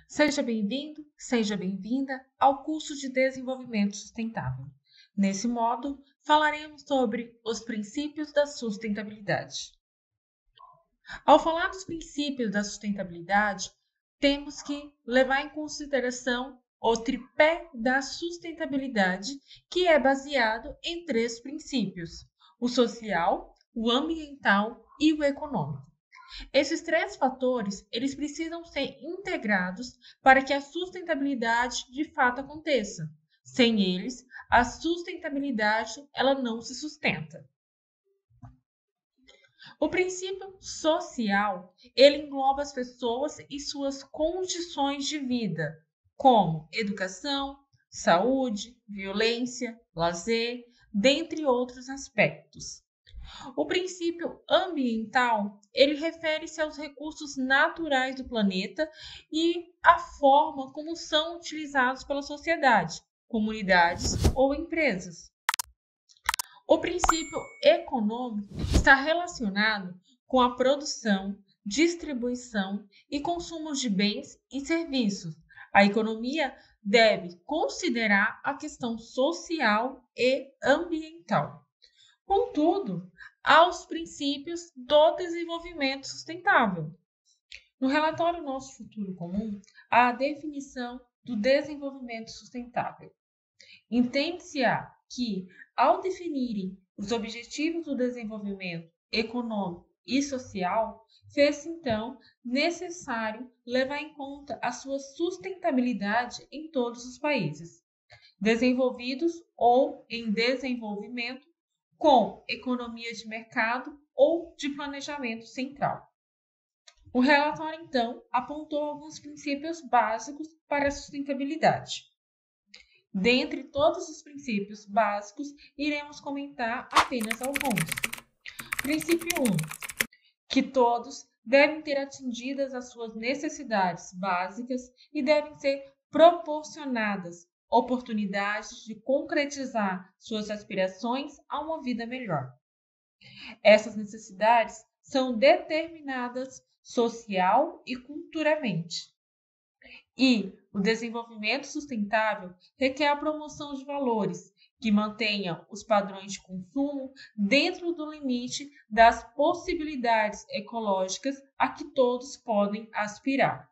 Seja bem-vindo, seja bem-vinda ao curso de Desenvolvimento Sustentável. Nesse módulo, falaremos sobre os princípios da sustentabilidade. Ao falar dos princípios da sustentabilidade, temos que levar em consideração o tripé da sustentabilidade, que é baseado em três princípios: o social, o ambiental e o econômico. Esses três fatores, eles precisam ser integrados para que a sustentabilidade de fato aconteça. Sem eles, a sustentabilidade ela não se sustenta. O princípio social, ele engloba as pessoas e suas condições de vida, como educação, saúde, violência, lazer, dentre outros aspectos. O princípio ambiental, ele refere-se aos recursos naturais do planeta e à forma como são utilizados pela sociedade, comunidades ou empresas. O princípio econômico está relacionado com a produção, distribuição e consumo de bens e serviços. A economia deve considerar a questão social e ambiental. Contudo, há os princípios do desenvolvimento sustentável. No relatório Nosso Futuro Comum, há a definição do desenvolvimento sustentável. Entende-se-á que, ao definirem os objetivos do desenvolvimento econômico e social, fez-se então necessário levar em conta a sua sustentabilidade em todos os países, desenvolvidos ou em desenvolvimento, com economia de mercado ou de planejamento central. O relatório, então, apontou alguns princípios básicos para a sustentabilidade. Dentre todos os princípios básicos, iremos comentar apenas alguns. Princípio 1. Que todos devem ter atingidas as suas necessidades básicas e devem ser proporcionadas oportunidades de concretizar suas aspirações a uma vida melhor. Essas necessidades são determinadas social e culturalmente. E o desenvolvimento sustentável requer a promoção de valores que mantenham os padrões de consumo dentro do limite das possibilidades ecológicas a que todos podem aspirar.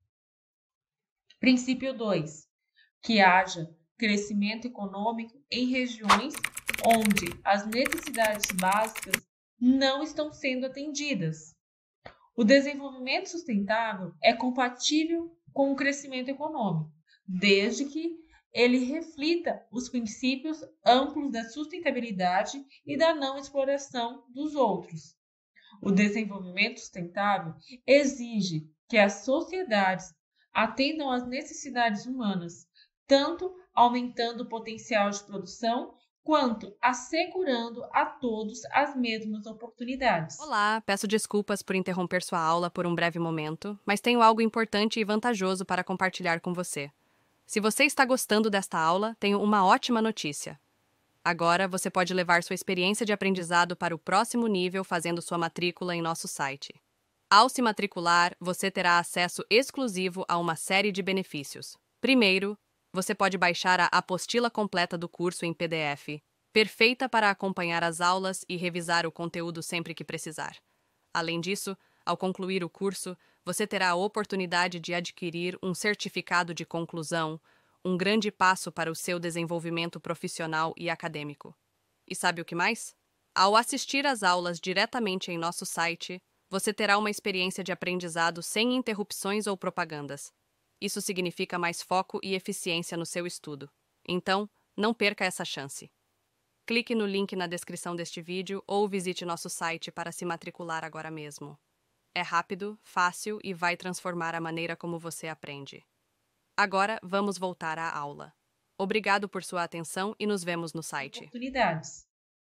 Princípio 2. Que haja crescimento econômico em regiões onde as necessidades básicas não estão sendo atendidas. O desenvolvimento sustentável é compatível com o crescimento econômico, desde que ele reflita os princípios amplos da sustentabilidade e da não exploração dos outros. O desenvolvimento sustentável exige que as sociedades atendam às necessidades humanas, tanto aumentando o potencial de produção, quanto assegurando a todos as mesmas oportunidades. Olá, peço desculpas por interromper sua aula por um breve momento, mas tenho algo importante e vantajoso para compartilhar com você. Se você está gostando desta aula, tenho uma ótima notícia. Agora você pode levar sua experiência de aprendizado para o próximo nível fazendo sua matrícula em nosso site. Ao se matricular, você terá acesso exclusivo a uma série de benefícios. Primeiro, você pode baixar a apostila completa do curso em PDF, perfeita para acompanhar as aulas e revisar o conteúdo sempre que precisar. Além disso, ao concluir o curso, você terá a oportunidade de adquirir um certificado de conclusão, um grande passo para o seu desenvolvimento profissional e acadêmico. E sabe o que mais? Ao assistir às aulas diretamente em nosso site, você terá uma experiência de aprendizado sem interrupções ou propagandas. Isso significa mais foco e eficiência no seu estudo. Então, não perca essa chance. Clique no link na descrição deste vídeo ou visite nosso site para se matricular agora mesmo. É rápido, fácil e vai transformar a maneira como você aprende. Agora, vamos voltar à aula. Obrigado por sua atenção e nos vemos no site. Oportunidades.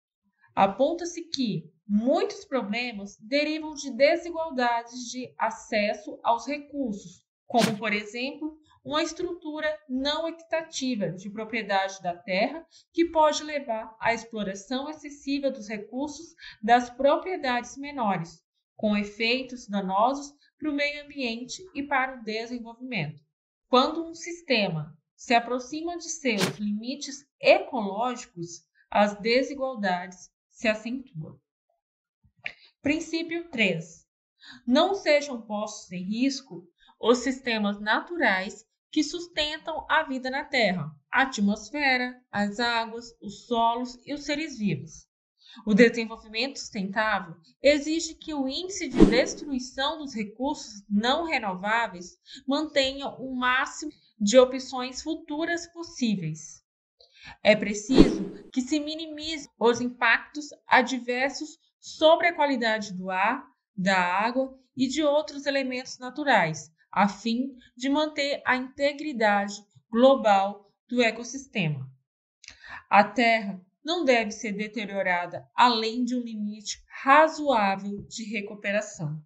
Aponta-se que muitos problemas derivam de desigualdades de acesso aos recursos, como, por exemplo, uma estrutura não equitativa de propriedade da terra, que pode levar à exploração excessiva dos recursos das propriedades menores, com efeitos danosos para o meio ambiente e para o desenvolvimento. Quando um sistema se aproxima de seus limites ecológicos, as desigualdades se acentuam. Princípio 3. Não sejam postos em risco os sistemas naturais que sustentam a vida na Terra, a atmosfera, as águas, os solos e os seres vivos. O desenvolvimento sustentável exige que o índice de destruição dos recursos não renováveis mantenha o máximo de opções futuras possíveis. É preciso que se minimize os impactos adversos sobre a qualidade do ar, da água e de outros elementos naturais, a fim de manter a integridade global do ecossistema. A Terra não deve ser deteriorada além de um limite razoável de recuperação.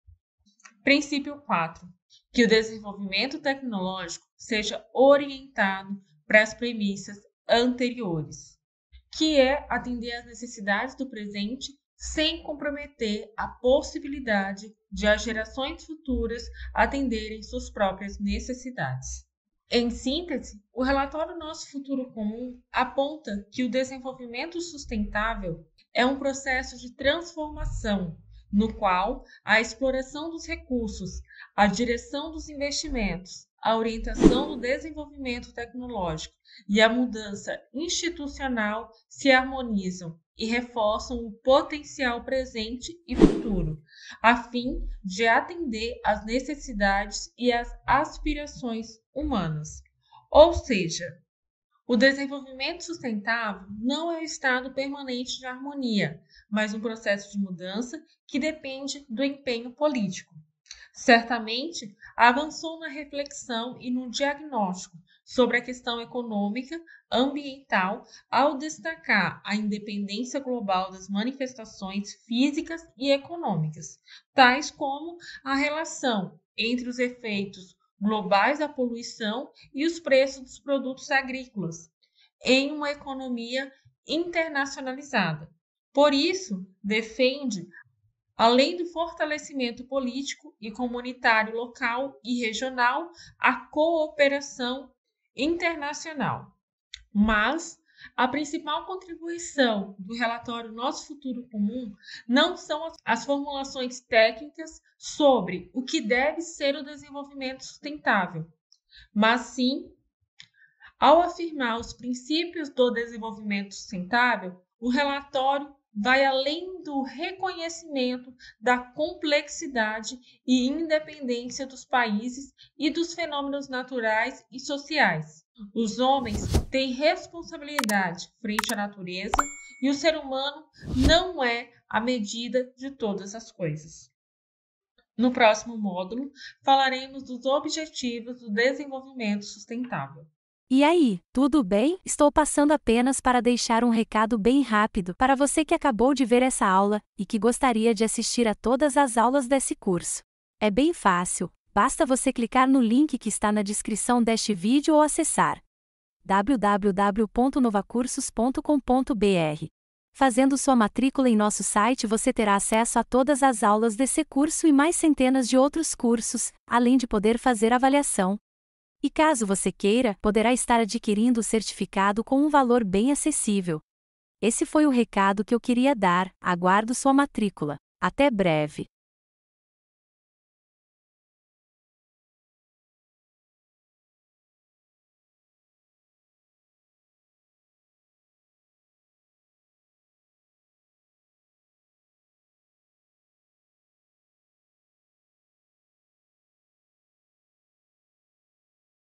Princípio 4. Que o desenvolvimento tecnológico seja orientado para as premissas anteriores, que é atender às necessidades do presente sem comprometer a possibilidade de as gerações futuras atenderem suas próprias necessidades. Em síntese, o relatório Nosso Futuro Comum aponta que o desenvolvimento sustentável é um processo de transformação, no qual a exploração dos recursos, a direção dos investimentos, a orientação do desenvolvimento tecnológico e a mudança institucional se harmonizam e reforçam o potencial presente e futuro, a fim de atender às necessidades e às aspirações humanas. Ou seja, o desenvolvimento sustentável não é um estado permanente de harmonia, mas um processo de mudança que depende do empenho político. Certamente, avançou na reflexão e no diagnóstico sobre a questão econômica, ambiental, ao destacar a independência global das manifestações físicas e econômicas, tais como a relação entre os efeitos globais da poluição e os preços dos produtos agrícolas, em uma economia internacionalizada. Por isso, defende, além do fortalecimento político e comunitário local e regional, a cooperação internacional. Mas a principal contribuição do relatório Nosso Futuro Comum não são as formulações técnicas sobre o que deve ser o desenvolvimento sustentável, mas sim, ao afirmar os princípios do desenvolvimento sustentável, o relatório vai além do reconhecimento da complexidade e independência dos países e dos fenômenos naturais e sociais. Os homens têm responsabilidade frente à natureza e o ser humano não é a medida de todas as coisas. No próximo módulo, falaremos dos objetivos do desenvolvimento sustentável. E aí, tudo bem? Estou passando apenas para deixar um recado bem rápido para você que acabou de ver essa aula e que gostaria de assistir a todas as aulas desse curso. É bem fácil, basta você clicar no link que está na descrição deste vídeo ou acessar www.novacursos.com.br. Fazendo sua matrícula em nosso site, você terá acesso a todas as aulas desse curso e mais centenas de outros cursos, além de poder fazer avaliação. E caso você queira, poderá estar adquirindo o certificado com um valor bem acessível. Esse foi o recado que eu queria dar, aguardo sua matrícula. Até breve!